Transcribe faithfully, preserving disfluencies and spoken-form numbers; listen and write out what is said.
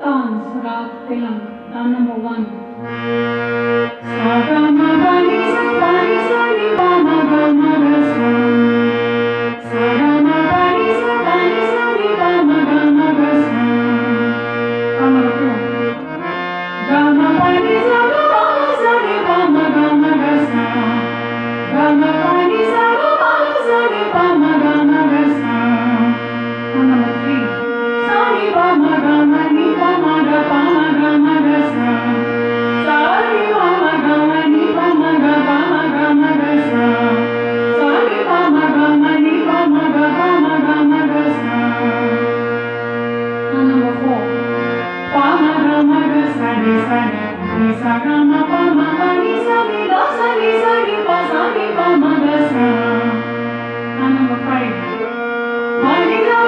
Dance, Rag Tilang, down number one. Sa ga ma pa ni sa pa ni sa ni pa ma ga ma ga sa. Sa ga ma pa ni sa pa ni sa ni pa ma ga ma ga sa. Pa ma ga two. Ga ma pa ni sa ga ma ga sa ni pa ma ga ma ga sa. Ga ma pa ni sa ga ma ga sa ni pa ma ga ma ga sa. Pa number three. Sa ni pa ma ga ma ni pa ma ga pa ma ga ma ga sa. Sa ni pa ma ga ma ni pa ma ga pa ma ga ma ga sa. Sa ni pa ma ga ma ni pa ma ga pa ma ga ma ga sa. And number four. Pa ma ga ma ga sa ni sa ni ni sa ga ma pa ma pa ni sa ni da sa ni sa ni pa sa ni pa ma ga sa. And number five. Ma ni sa